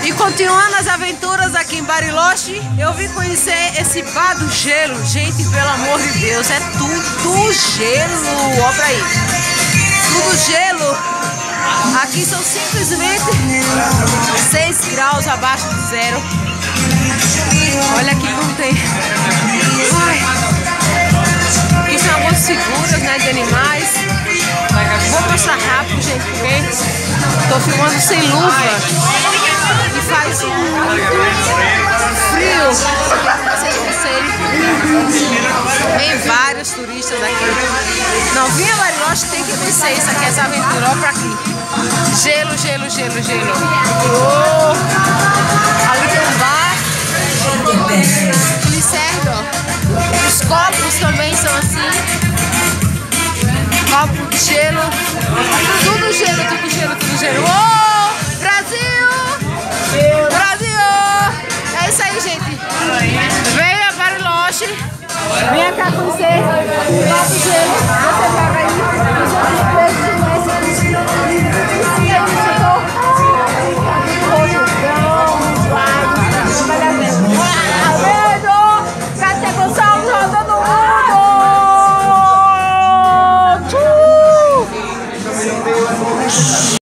E continuando as aventuras aqui em Bariloche, eu vim conhecer esse bar do gelo. Gente, pelo amor de Deus, é tudo gelo. Olha pra aí. Tudo gelo. Aqui são simplesmente 6 graus abaixo de zero. Olha aqui como tem. Ai. Aqui são algumas figuras, né, de animais. Vou mostrar rápido, gente, porque tô filmando sem luva. E faz frio. Vocês conseguem. Vem vários turistas aqui. Não, vinha a Bariloche, tem que vencer isso aqui, essa aventura. Olha pra aqui. Gelo, gelo, gelo, gelo. Oh. Ali tem um bar. Eles servem, ó. Os copos também são assim. Copo de gelo. Tudo gelo, tudo gelo, tudo gelo. Oh! Brasil! Brasil! É isso aí, gente. Venha a Bariloche. Venha cá conhecer o bar do gelo.